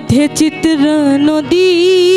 মধ্যে চিত্রা নদী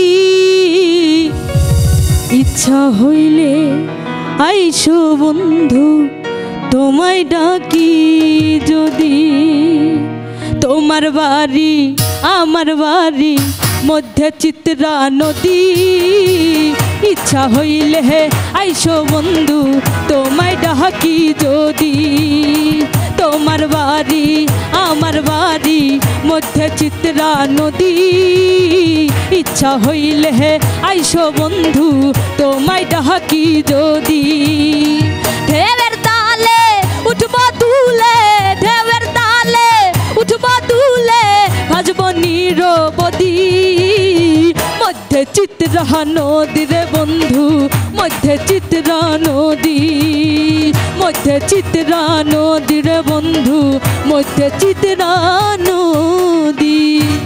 ইচ্ছা হইলে আইসো বন্ধু তোমায় ডাকি যদি তোমার বাড়ি আমার বাড়ি মধ্যে চিত্রা নদী ইচ্ছা হইলে আইসো বন্ধু তোমায় ডাকি যদি তোমার বাড়ি আমার বাড়ি মধ্যে চিত্রা নদী ইচ্ছা হইলে আইসো বন্ধু তোমায় ডাকি যদি ঢেউয়ের তালে উঠব তুলে ঢেউয়ের তালে উঠব তুলে ভাজব নিরবধি মধ্যে চিত্রা নদী রে বন্ধু মধ্যে চিত্রা নদী মধ্যে চিত্রা নদী রে বন্ধু মধ্যে চিত্রা নদী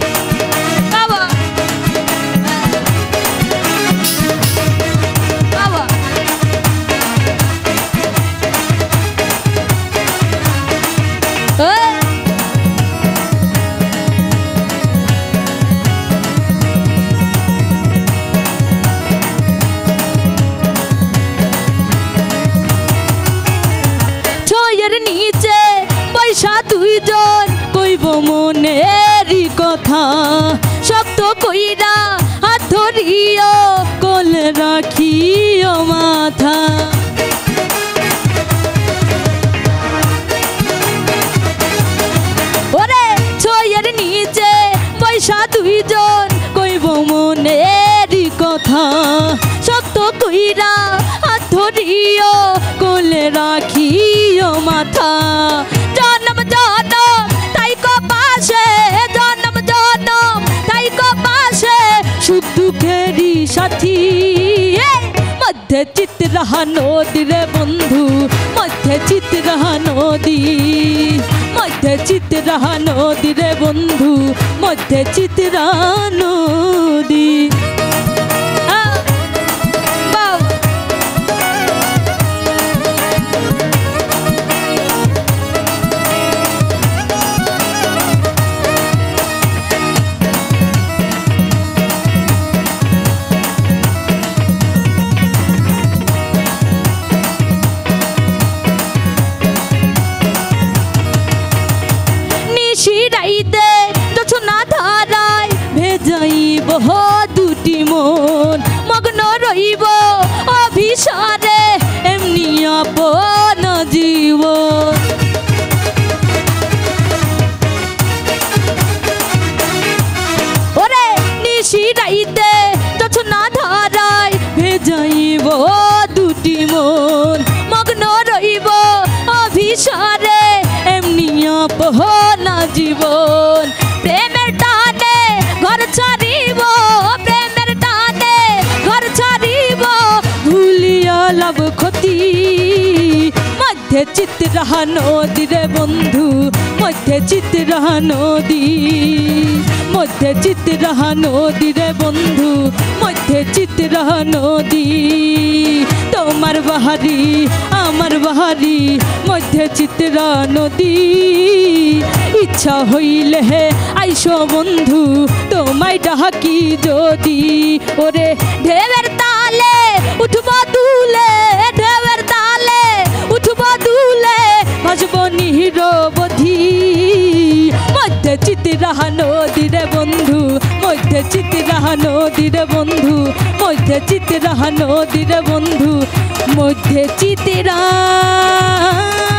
নিচে পয়সা দুইজন কইব মনেরই কথা শক্ত কইরা হাত ধরিও কোল রাখিও মাথা ওরে ছয়ের নিচে পয়সা দুইজন কইব মনেরই কথা শক্ত কইরা হাত ধরিও কোলে রাখিও মাথা জনম জনম তাইকো পাশে জনম জনম তাইকো পাশে সুখ দুঃখেরই সাথী মধ্যে চিত্রা নদী রে বন্ধু মধ্যে চিত্রা নদী মধ্যে চিত্রা নদী রে বন্ধু মধ্যে চিত্রা নদী শিরাইতে দোছনা ধারায় ভেজাইব দুটি মন মগ্ন রইব অভিসারে এমনি আপন জীবন ওরে নিশিরাইতে দোছনা ধারায় ভেজাইব দুটি মন মগ্ন রইব অভিসারে এমনি আপন জীবন প্রেমের টানে ঘর ছাড়িব প্রেমের টানে ঘর ছাড়িব ভুলিয়া লাভ ক্ষতি মধ্যে চিত্রা নদী রে বন্ধু মধ্যে চিত্রা নদী মধ্যে চিত্রা নদী রে বন্ধু মধ্যে চিত্রা নদী তোমার বাহারি আমার বাহারি মধ্যে চিত্রা নদী ইচ্ছা হইলে আইসো বন্ধু তোমায় ডাকি যদি ওরে ঢেউয়ের তালে উঠব তুলে ঢেউয়ের তালে উঠব তুলে ভাজব নিরবধি মধ্যে চিত্রা নদী রে বন্ধু মধ্যে চিত্রা নদী রে বন্ধু মধ্যে চিত্রা নদী রে বন্ধু মধ্যে চিত্রা